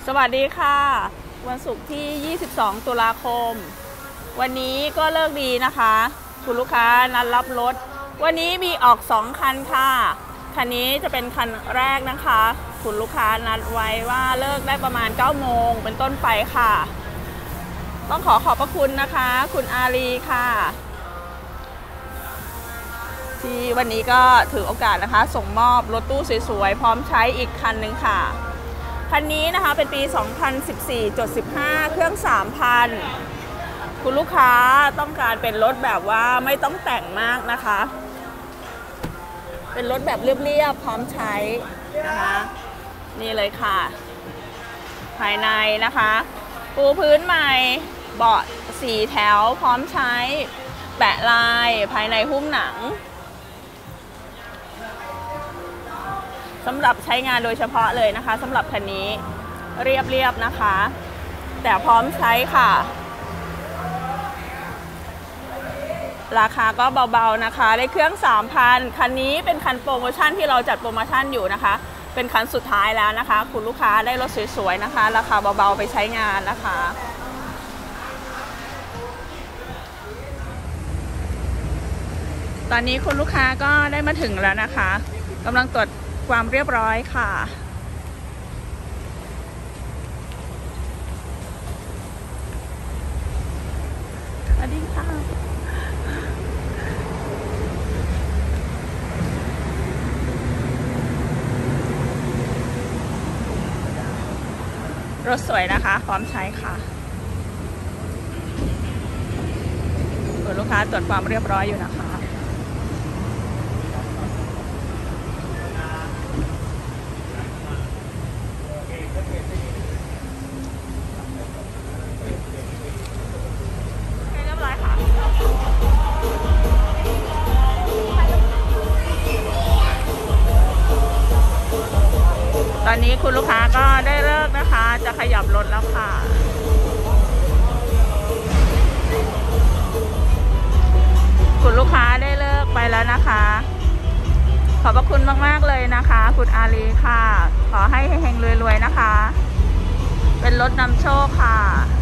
วัสดีค่ะวันศุกร์ที่ 22 ตุลาคมวันนี้ก็เลิกดีนะคะคุณลูกค้านัดรับรถวันนี้มีออก2คันค่ะคันนี้จะเป็นคันแรกนะคะคุณลูกค้านัดไว้ว่าเลิกได้ประมาณ 9 โมงเป็นต้นไปค่ะต้องขอบพระคุณนะคะคุณอารีค่ะที่วันนี้ก็ถือโอกาสนะคะส่งมอบรถตู้สวยๆพร้อมใช้อีกคันหนึ่งค่ะคันนี้นะคะเป็นปี 2014.15 เครื่อง 3,000 คุณลูกค้าต้องการเป็นรถแบบว่าไม่ต้องแต่งมากนะคะเป็นรถแบบเรียบๆพร้อมใช้นะคะนี่เลยค่ะภายในนะคะปูพื้นใหม่เบาะ4 แถวพร้อมใช้แปะลายภายในหุ้มหนังสำหรับใช้งานโดยเฉพาะเลยนะคะสำหรับคันนี้เรียบๆนะคะแต่พร้อมใช้ค่ะราคาก็เบาๆนะคะได้เครื่อง 3,000 คันนี้เป็นคันโปรโมชั่นที่เราจัดโปรโมชั่นอยู่นะคะเป็นคันสุดท้ายแล้วนะคะคุณลูกค้าได้รถสวยๆนะคะราคาเบาๆไปใช้งานนะคะตอนนี้คุณลูกค้าก็ได้มาถึงแล้วนะคะกำลังตรวจความเรียบร้อยค่ะสวัสดีค่ะรถสวยนะคะพร้อมใช้ค่ะคุณลูกค้าตรวจความเรียบร้อยอยู่นะคะตอนนี้คุณลูกค้าก็ได้เลิกนะคะจะขยับรถแล้วค่ะคุณลูกค้าได้เลิกไปแล้วนะคะขอบพระคุณมากๆเลยนะคะคุณอารีค่ะขอให้เฮงๆรวยๆนะคะเป็นรถนำโชคค่ะ